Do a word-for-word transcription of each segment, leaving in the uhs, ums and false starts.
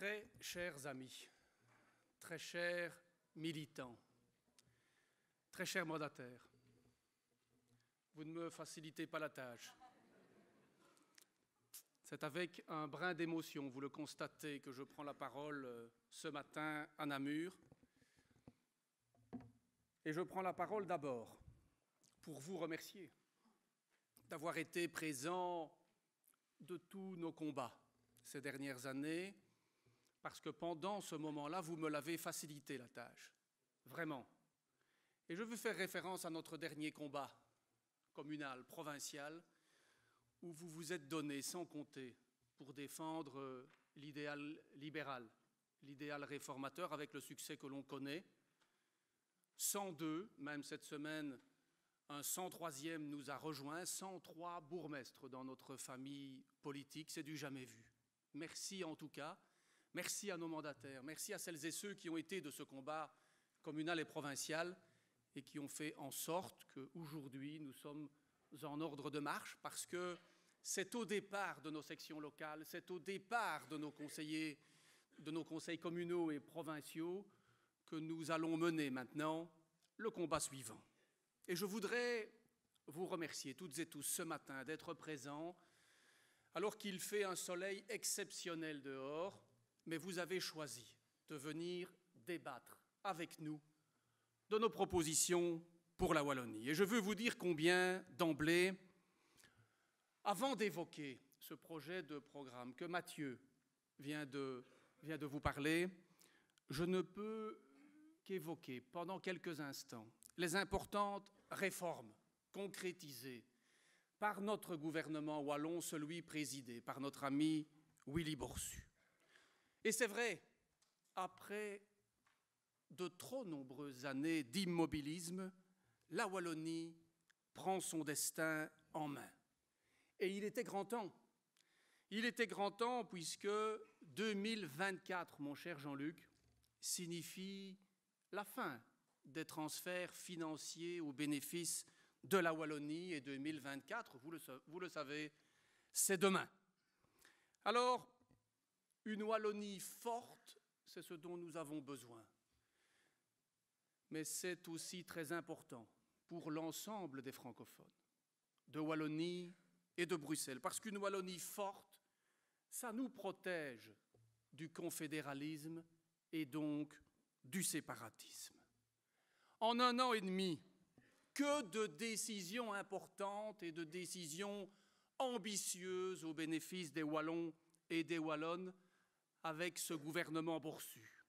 Très chers amis, très chers militants, très chers mandataires, vous ne me facilitez pas la tâche. C'est avec un brin d'émotion, vous le constatez, que je prends la parole ce matin à Namur. Et je prends la parole d'abord pour vous remercier d'avoir été présents de tous nos combats ces dernières années, parce que pendant ce moment-là, vous me l'avez facilité la tâche, vraiment. Et je veux faire référence à notre dernier combat communal, provincial, où vous vous êtes donné sans compter pour défendre l'idéal libéral, l'idéal réformateur avec le succès que l'on connaît. cent deux, même cette semaine, un cent troisième nous a rejoints, cent trois bourgmestres dans notre famille politique, c'est du jamais vu. Merci en tout cas, merci à nos mandataires, merci à celles et ceux qui ont été de ce combat communal et provincial et qui ont fait en sorte qu'aujourd'hui nous sommes en ordre de marche parce que c'est au départ de nos sections locales, c'est au départ de nos conseillers, de nos conseils communaux et provinciaux que nous allons mener maintenant le combat suivant. Et je voudrais vous remercier toutes et tous ce matin d'être présents alors qu'il fait un soleil exceptionnel dehors, mais vous avez choisi de venir débattre avec nous de nos propositions pour la Wallonie. Et je veux vous dire combien, d'emblée, avant d'évoquer ce projet de programme que Mathieu vient de, vient de vous parler, je ne peux qu'évoquer pendant quelques instants les importantes réformes concrétisées par notre gouvernement wallon, celui présidé par notre ami Willy Boursu. Et c'est vrai, après de trop nombreuses années d'immobilisme, la Wallonie prend son destin en main. Et il était grand temps. Il était grand temps puisque deux mille vingt-quatre, mon cher Jean-Luc, signifie la fin des transferts financiers au bénéfice de la Wallonie. Et deux mille vingt-quatre, vous le, vous le savez, c'est demain. Alors, une Wallonie forte, c'est ce dont nous avons besoin. Mais c'est aussi très important pour l'ensemble des francophones, de Wallonie et de Bruxelles, parce qu'une Wallonie forte, ça nous protège du confédéralisme et donc du séparatisme. En un an et demi, que de décisions importantes et de décisions ambitieuses au bénéfice des Wallons et des Wallonnes avec ce gouvernement Boursu.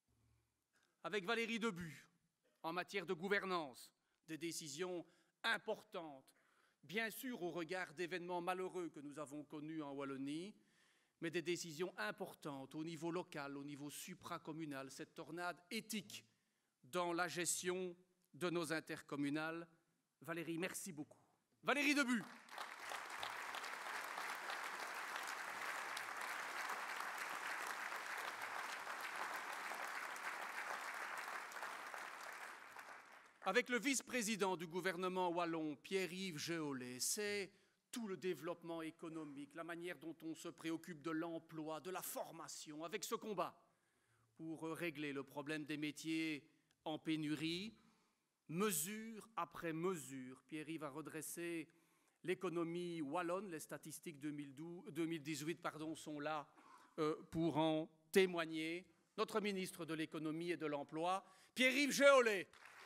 Avec Valérie Debut, en matière de gouvernance, des décisions importantes, bien sûr au regard d'événements malheureux que nous avons connus en Wallonie, mais des décisions importantes au niveau local, au niveau supracommunal, cette tornade éthique dans la gestion de nos intercommunales. Valérie, merci beaucoup. Valérie Debut. Avec le vice-président du gouvernement wallon, Pierre-Yves Géolet, c'est tout le développement économique, la manière dont on se préoccupe de l'emploi, de la formation, avec ce combat pour régler le problème des métiers en pénurie, mesure après mesure. Pierre-Yves a redressé l'économie wallonne, les statistiques deux mille dix-huit pardon, sont là euh, pour en témoigner. Notre ministre de l'économie et de l'emploi, Pierre-Yves Géolet.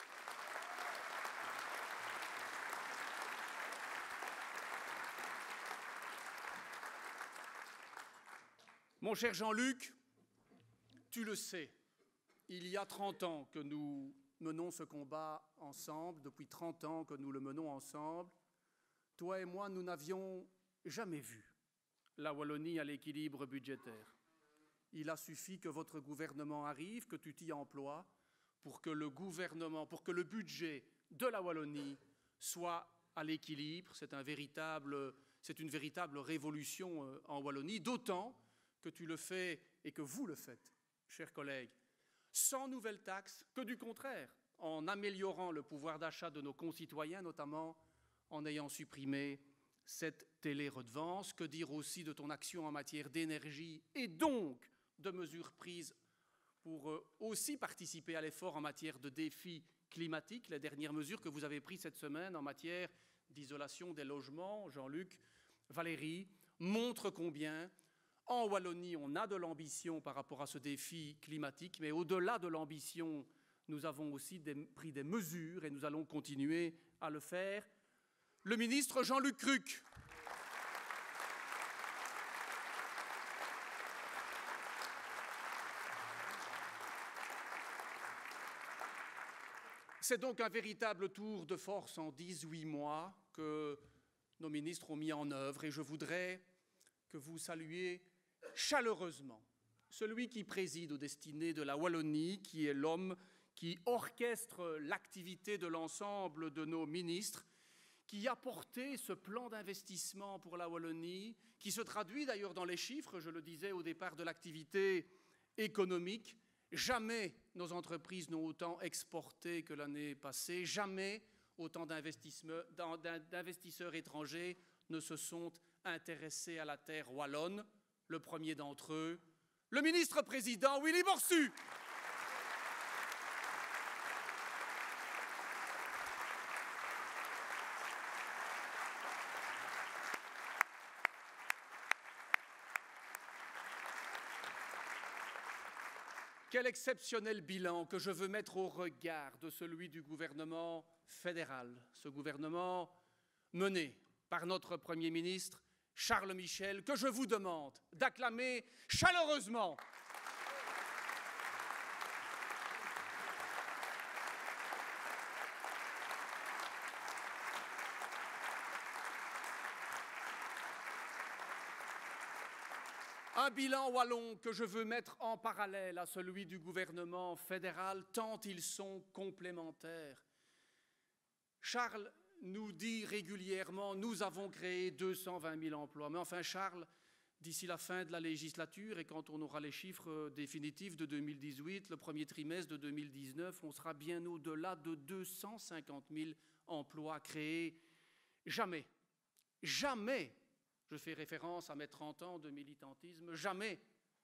Mon cher Jean-Luc, tu le sais, il y a trente ans que nous menons ce combat ensemble, depuis trente ans que nous le menons ensemble. Toi et moi, nous n'avions jamais vu la Wallonie à l'équilibre budgétaire. Il a suffi que votre gouvernement arrive, que tu t'y emploies, pour que le gouvernement, pour que le budget de la Wallonie soit à l'équilibre. C'est un véritable, c'est une véritable révolution en Wallonie, d'autant que tu le fais et que vous le faites, chers collègues, sans nouvelles taxes, que du contraire, en améliorant le pouvoir d'achat de nos concitoyens, notamment en ayant supprimé cette télé-redevance. Que dire aussi de ton action en matière d'énergie et donc de mesures prises pour aussi participer à l'effort en matière de défis climatiques. Les dernières mesures que vous avez prises cette semaine en matière d'isolation des logements, Jean-Luc, Valérie, montrent combien, en Wallonie, on a de l'ambition par rapport à ce défi climatique, mais au-delà de l'ambition, nous avons aussi des, pris des mesures et nous allons continuer à le faire. Le ministre Jean-Luc Cruc. C'est donc un véritable tour de force en dix-huit mois que nos ministres ont mis en œuvre et je voudrais que vous saluiez chaleureusement celui qui préside aux destinées de la Wallonie, qui est l'homme qui orchestre l'activité de l'ensemble de nos ministres, qui a porté ce plan d'investissement pour la Wallonie, qui se traduit d'ailleurs dans les chiffres, je le disais au départ, de l'activité économique. Jamais nos entreprises n'ont autant exporté que l'année passée, jamais autant d'investisseurs étrangers ne se sont intéressés à la terre wallonne. Le premier d'entre eux, le ministre-président Willy Boursu. Quel exceptionnel bilan que je veux mettre au regard de celui du gouvernement fédéral, ce gouvernement mené par notre Premier ministre, Charles Michel, que je vous demande d'acclamer chaleureusement. Un bilan wallon que je veux mettre en parallèle à celui du gouvernement fédéral, tant ils sont complémentaires. Charles nous dit régulièrement « nous avons créé deux cent vingt mille emplois ». Mais enfin, Charles, d'ici la fin de la législature et quand on aura les chiffres définitifs de deux mille dix-huit, le premier trimestre de deux mille dix-neuf, on sera bien au-delà de deux cent cinquante mille emplois créés. Jamais, jamais, je fais référence à mes trente ans de militantisme, jamais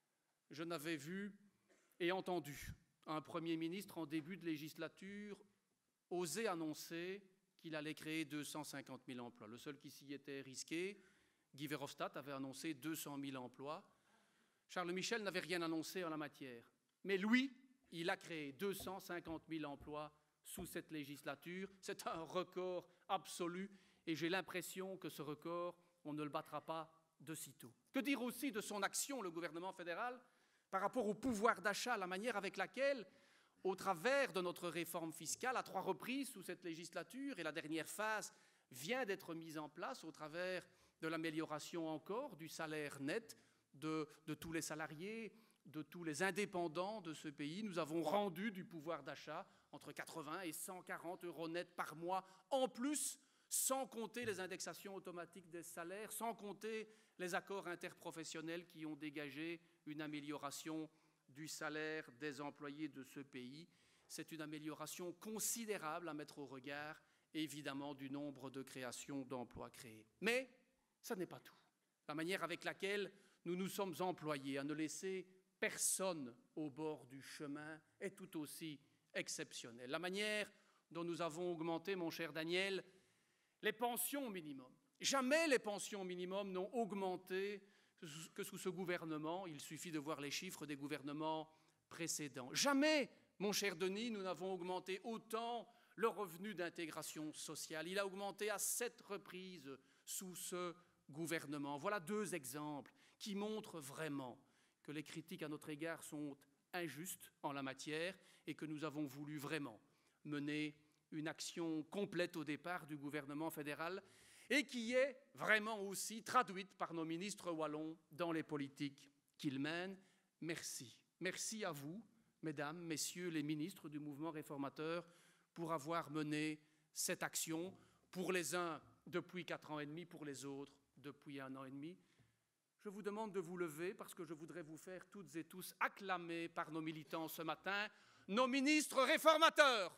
je n'avais vu et entendu un Premier ministre en début de législature oser annoncer qu'il allait créer deux cent cinquante mille emplois. Le seul qui s'y était risqué, Guy Verhofstadt, avait annoncé deux cent mille emplois. Charles Michel n'avait rien annoncé en la matière. Mais lui, il a créé deux cent cinquante mille emplois sous cette législature. C'est un record absolu et j'ai l'impression que ce record, on ne le battra pas de sitôt. Que dire aussi de son action, le gouvernement fédéral, par rapport au pouvoir d'achat, la manière avec laquelle, au travers de notre réforme fiscale, à trois reprises sous cette législature, et la dernière phase vient d'être mise en place au travers de l'amélioration encore du salaire net de, de tous les salariés, de tous les indépendants de ce pays. Nous avons rendu du pouvoir d'achat entre quatre-vingts et cent quarante euros net par mois, en plus, sans compter les indexations automatiques des salaires, sans compter les accords interprofessionnels qui ont dégagé une amélioration du salaire des employés de ce pays. C'est une amélioration considérable à mettre au regard, évidemment, du nombre de créations d'emplois créés. Mais ça n'est pas tout. La manière avec laquelle nous nous sommes employés à ne laisser personne au bord du chemin est tout aussi exceptionnelle. La manière dont nous avons augmenté, mon cher Daniel, les pensions minimum. Jamais les pensions minimum n'ont augmenté que sous ce gouvernement. Il suffit de voir les chiffres des gouvernements précédents. Jamais, mon cher Denis, nous n'avons augmenté autant le revenu d'intégration sociale. Il a augmenté à sept reprises sous ce gouvernement. Voilà deux exemples qui montrent vraiment que les critiques à notre égard sont injustes en la matière et que nous avons voulu vraiment mener une action complète au départ du gouvernement fédéral et qui est vraiment aussi traduite par nos ministres wallons dans les politiques qu'ils mènent. Merci. Merci à vous, mesdames, messieurs les ministres du mouvement réformateur, pour avoir mené cette action, pour les uns depuis quatre ans et demi, pour les autres depuis un an et demi. Je vous demande de vous lever parce que je voudrais vous faire toutes et tous acclamer par nos militants ce matin, nos ministres réformateurs.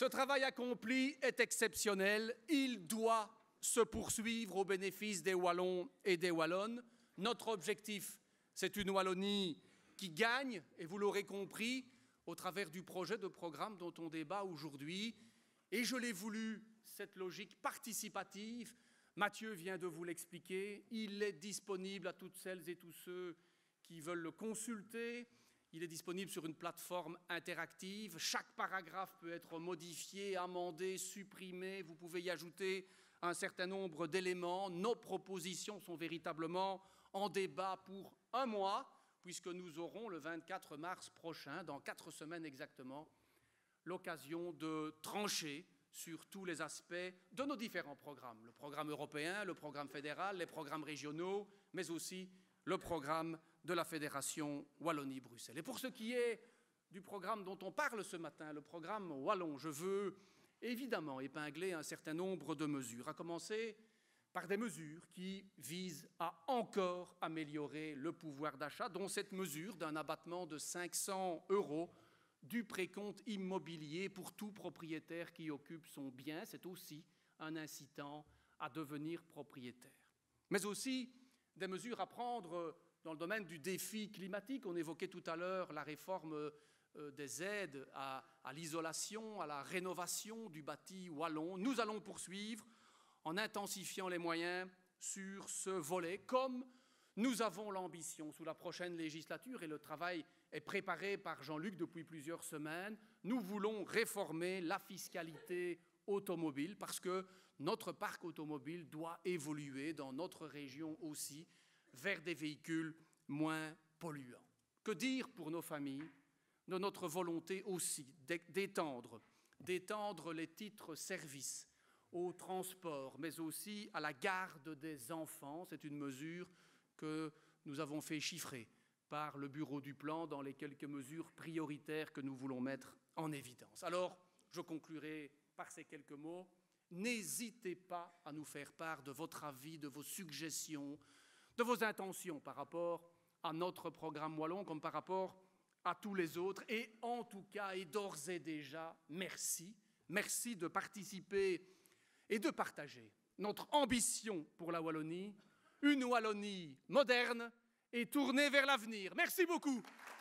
Ce travail accompli est exceptionnel. Il doit se poursuivre au bénéfice des Wallons et des Wallonnes. Notre objectif, c'est une Wallonie qui gagne, et vous l'aurez compris, au travers du projet de programme dont on débat aujourd'hui. Et je l'ai voulu, cette logique participative. Mathieu vient de vous l'expliquer. Il est disponible à toutes celles et tous ceux qui veulent le consulter. Il est disponible sur une plateforme interactive. Chaque paragraphe peut être modifié, amendé, supprimé. Vous pouvez y ajouter un certain nombre d'éléments. Nos propositions sont véritablement en débat pour un mois, puisque nous aurons le vingt-quatre mars prochain, dans quatre semaines exactement, l'occasion de trancher sur tous les aspects de nos différents programmes. Le programme européen, le programme fédéral, les programmes régionaux, mais aussi le programme de la Fédération Wallonie-Bruxelles. Et pour ce qui est du programme dont on parle ce matin, le programme Wallon, je veux évidemment épingler un certain nombre de mesures, à commencer par des mesures qui visent à encore améliorer le pouvoir d'achat, dont cette mesure d'un abattement de cinq cents euros du précompte immobilier pour tout propriétaire qui occupe son bien. C'est aussi un incitant à devenir propriétaire. Mais aussi des mesures à prendre dans le domaine du défi climatique. On évoquait tout à l'heure la réforme des aides à, à l'isolation, à la rénovation du bâti wallon. Nous allons poursuivre en intensifiant les moyens sur ce volet, comme nous avons l'ambition sous la prochaine législature, et le travail est préparé par Jean-Luc depuis plusieurs semaines. Nous voulons réformer la fiscalité automobile parce que notre parc automobile doit évoluer dans notre région aussi vers des véhicules moins polluants. Que dire pour nos familles de notre volonté aussi d'étendre, d'étendre les titres services au transport, mais aussi à la garde des enfants. C'est une mesure que nous avons fait chiffrer par le bureau du plan dans les quelques mesures prioritaires que nous voulons mettre en évidence. Alors, je conclurai par ces quelques mots. N'hésitez pas à nous faire part de votre avis, de vos suggestions, de vos intentions par rapport à notre programme wallon comme par rapport à tous les autres. Et en tout cas, et d'ores et déjà, merci. Merci de participer et de partager notre ambition pour la Wallonie, une Wallonie moderne et tournée vers l'avenir. Merci beaucoup.